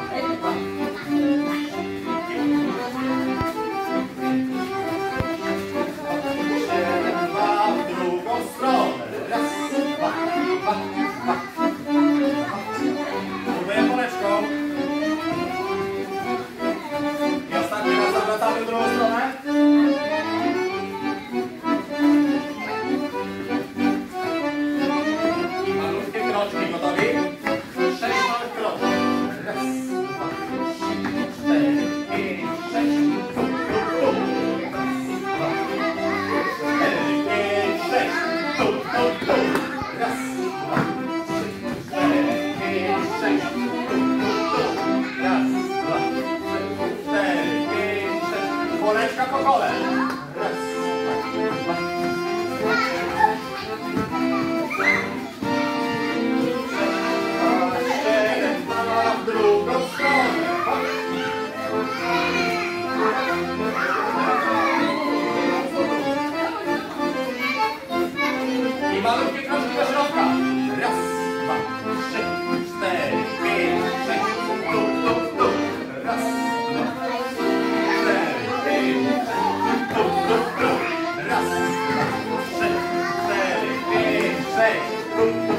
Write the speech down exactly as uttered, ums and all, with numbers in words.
Zawracamy w drugą stronę. I malutkie kroczki, gotowi? Sześć małych kroczków. Raz, dwa, trzy, cztery, pięć, sześć. Tu, tu, tu. Raz, dwa, cztery, pięć, sześć. Tu, tu, tu. Raz, dwa, trzy, cztery, pięć, sześć. Tu, tu, tu. Raz, dwa, trzy, cztery, pięć, sześć. Woreczka po kole. Raz, dwa, dwa. W drugą stronę. I malutkie kroczki do środka. Raz, dwa, trzy, cztery, pięć, sześć. Tu, tu, tu. Raz, dwa, cztery, pięć, sześć. Tu, tu, tu. Raz, dwa, trzy, cztery, pięć, sześć. Tu, tu.